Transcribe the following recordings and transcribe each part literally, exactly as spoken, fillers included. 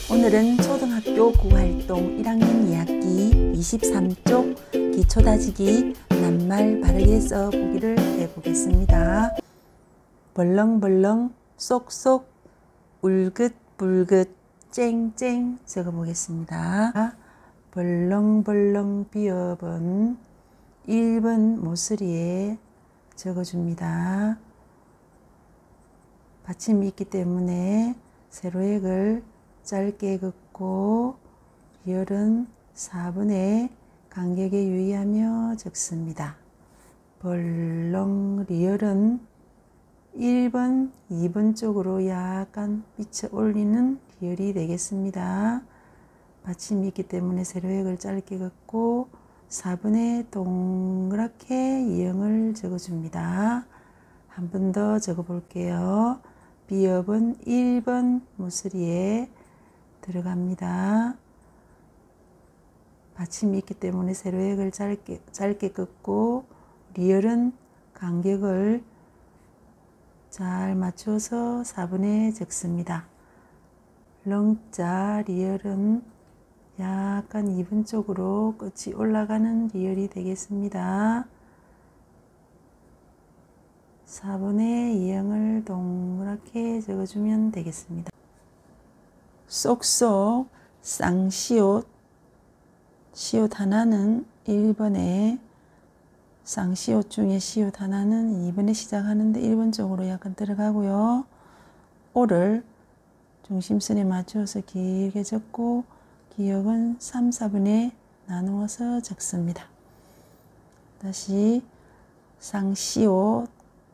오늘은 초등학교 구활동 일 학년 이 학기 이십삼 쪽 기초다지기 낱말 바르게 써보기를 해보겠습니다. 벌렁벌렁 쏙쏙 울긋불긋 쨍쨍 적어보겠습니다. 벌렁벌렁 비읍은 일 번 모서리에 적어줍니다. 받침이 있기 때문에 세로획을 짧게 긋고 리을은 사 분의 간격에 유의하며 적습니다. 벌렁 리을은 일 번, 이 번 쪽으로 약간 비쳐 올리는 리을이 되겠습니다. 받침이 있기 때문에 세로획을 짧게 긋고 사 분의 동그랗게 이응을 적어줍니다. 한 번 더 적어볼게요. 비읍은 일 번 모서리에 들어갑니다. 받침이 있기 때문에 세로획을 짧게, 짧게 긋고 리을은 간격을 잘 맞춰서 사 분의 적습니다. 렁자 리을은 약간 이 번 쪽으로 끝이 올라가는 리을이 되겠습니다. 사 분의 이응을 동그랗게 적어주면 되겠습니다. 쏙쏙 쌍시옷 시옷 하나는 일 번에 쌍시옷 중에 시옷 하나는 이 번에 시작하는데 일 번 쪽으로 약간 들어가고요. 오를 중심선에 맞춰서 길게 적고 기역은 삼, 사 분에 나누어서 적습니다. 다시 쌍시옷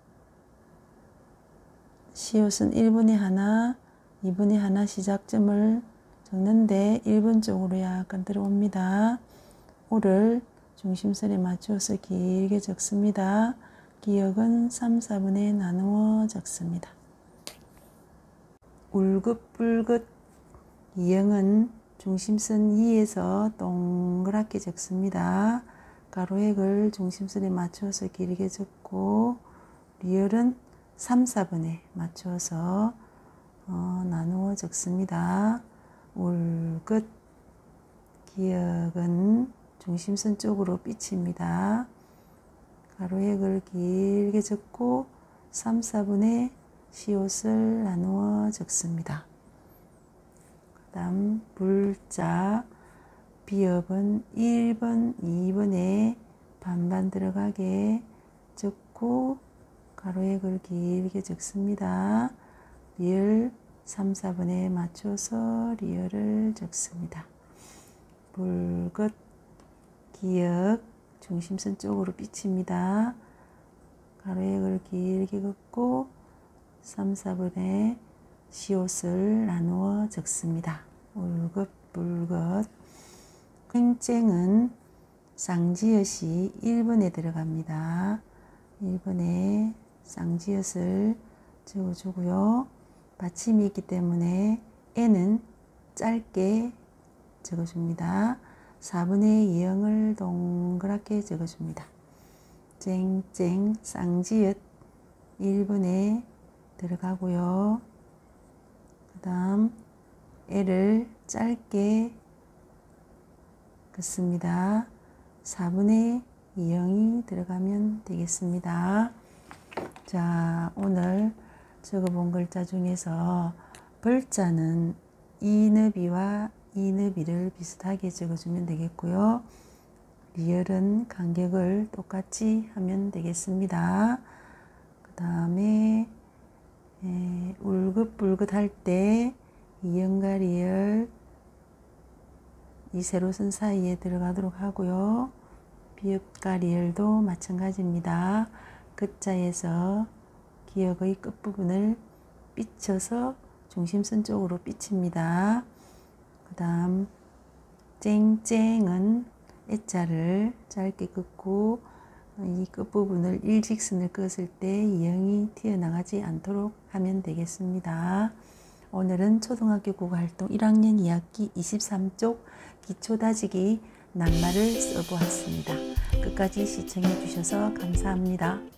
시옷은 일 번에 하나, 이 번에 하나 시작점을 적는데 일 번 쪽으로 약간 들어옵니다. 오를 중심선에 맞춰서 길게 적습니다. 기역은 삼, 사 분에 나누어 적습니다. 울긋불긋 이응은 중심선 이에서 동그랗게 적습니다. 가로획을 중심선에 맞춰서 길게 적고 리을은 삼, 사 분에 맞춰서 어, 나누어 적습니다. 울긋 기역은 중심선 쪽으로 삐칩니다. 가로획을 길게 적고 삼, 사 분의 시옷을 나누어 적습니다. 그 다음 불자 비읍은 일 번, 이 번에 반반 들어가게 적고 가로획을 길게 적습니다. 리을 삼, 사 분에 맞춰서 리을을 적습니다. 불긋 기역 중심선 쪽으로 삐칩니다. 가로획을 길게 긋고 삼, 사 분의 시옷을 나누어 적습니다. 울긋불긋 쨍쨍은 쌍지읒이 일 번에 들어갑니다. 일 번에 쌍지읒을 적어주고요. 받침이 있기 때문에 에는 짧게 적어줍니다. 사 분의 이응을 동그랗게 적어줍니다. 쨍쨍 쌍지읒 일 번에 들어가고요. 그 다음 에를 짧게 긋습니다. 사 분의 이응이 들어가면 되겠습니다. 자, 오늘 적어본 글자 중에서 벌자는 이너비와 이너비를 비슷하게 적어주면 되겠고요. 리을은 간격을 똑같이 하면 되겠습니다. 그 다음에 울긋불긋 할 때 이응과 리을 이 세로선 사이에 들어가도록 하고요. 비읍과 리을도 마찬가지입니다. 끝자에서 기역의 끝부분을 삐쳐서 중심선 쪽으로 삐칩니다. 그 다음 쨍쨍은 애자를 짧게 긋고 이 끝부분을 일직선을 긋을 때 이응이 튀어나가지 않도록 하면 되겠습니다. 오늘은 초등학교 국어활동 일 학년 이 학기 이십삼 쪽 기초다지기 낱말을 써보았습니다. 끝까지 시청해 주셔서 감사합니다.